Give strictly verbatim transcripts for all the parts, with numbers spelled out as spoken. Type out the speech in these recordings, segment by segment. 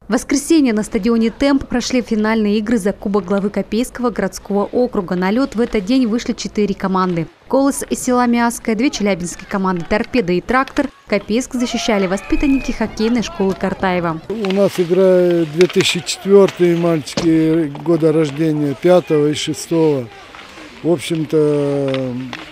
В воскресенье на стадионе «Темп» прошли финальные игры за Кубок главы Копейского городского округа. На лед в этот день вышли четыре команды. «Колос» из села Миасское, две челябинские команды «Торпеда» и «Трактор». Копейск защищали воспитанники хоккейной школы Картаева. У нас играют две тысячи четвёртые мальчики года рождения, пятого и шестого. В общем-то,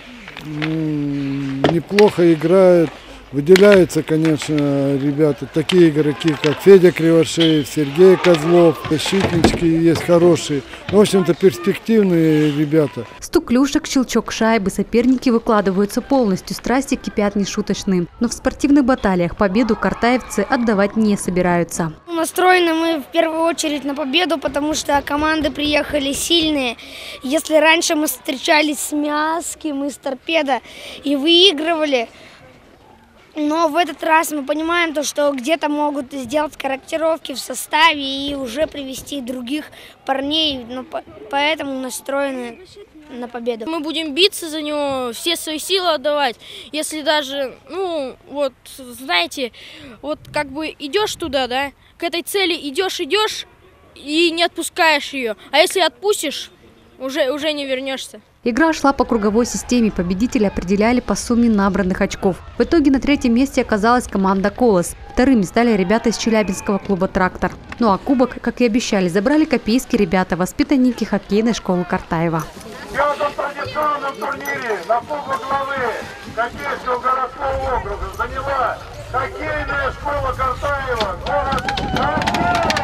неплохо играют. Выделяются, конечно, ребята, такие игроки, как Федя Кривошеев, Сергей Козлов, защитнички есть хорошие. В общем-то, перспективные ребята. Стук клюшек, щелчок шайбы, соперники выкладываются полностью, страсти кипят нешуточные. Но в спортивных баталиях победу картаевцы отдавать не собираются. Настроены мы в первую очередь на победу, потому что команды приехали сильные. Если раньше мы встречались с Миасским и с Торпедо и выигрывали, но в этот раз мы понимаем, то, что где-то могут сделать корректировки в составе и уже привести других парней, но поэтому настроены на победу. Мы будем биться за него, все свои силы отдавать. Если даже, ну, вот, знаете, вот как бы идешь туда, да, к этой цели идешь, идешь и не отпускаешь ее. А если отпустишь, уже, уже не вернешься. Игра шла по круговой системе, победители определяли по сумме набранных очков. В итоге на третьем месте оказалась команда «Колос». Вторыми стали ребята из челябинского клуба «Трактор». Ну а кубок, как и обещали, забрали копейские ребята, воспитанники хоккейной школы Картаева. В пятом традиционном турнире на Кубок главы Копейского городского округа заняла хоккейная школа Картаева, город Картаева.